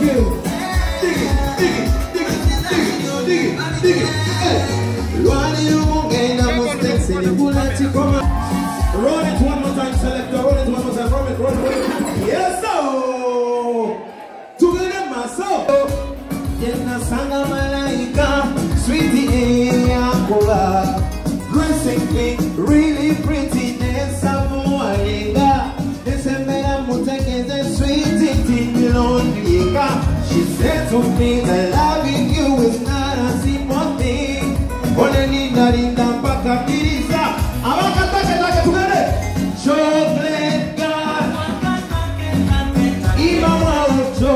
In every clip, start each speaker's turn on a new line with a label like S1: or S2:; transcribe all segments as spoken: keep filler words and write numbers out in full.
S1: you. Dig it, dig it, dig it, dig it, dig it, dig it. Hey. Roll it one more time, selector. Roll it one more time. Roll it, roll it, roll it. Yes, sir. Together, my soul. Yenna sanga malaika, sweetie yakula, dressing me really pretty. Nessa moayenga, nesembera mutekeze sweetie tinilondiga. She said to me that loving you is not a simple thing. Only linda linda mpaka diriza. Abakatake take together. Chocolate God, Ima Waucho.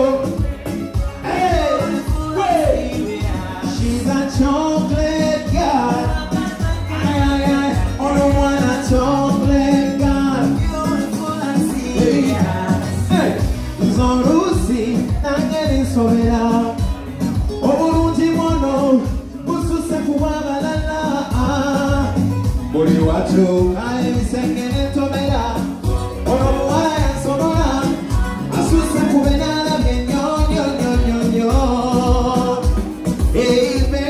S1: Chocolate God, ay, ay, ay, on the one a chocolate God, beautiful and sweet. Hey, Zorusi, nangeli sobera, oburungi mono, bususe kuwabalala. Buli watu, kaya bisengene tobera, ono muwaya sonora, asuse kubenala genyo, nyo, nyo, nyo, nyo. Hey,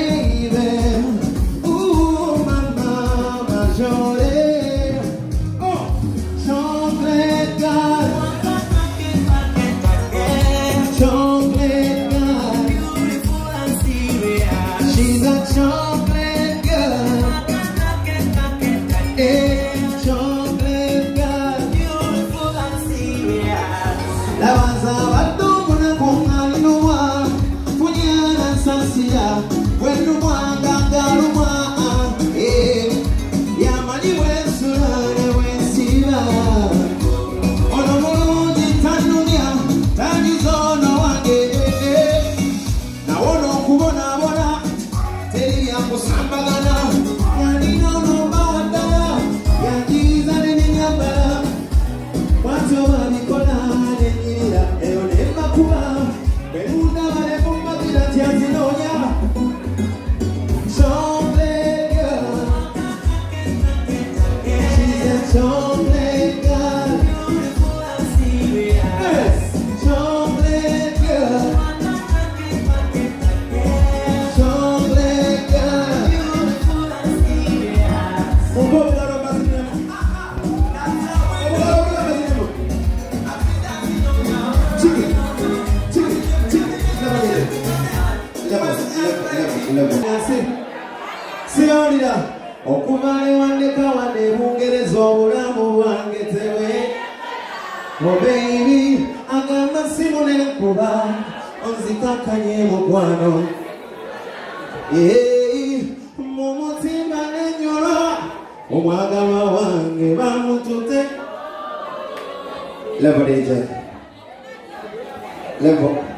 S1: Okuvale wandeka wande bungereza obulamu bwange tewe. Oh baby, agamba simone kuba onzikakanye mukwano. Yeah, mumutima nenyolo omwagama wange bamutute. Level D J. Level.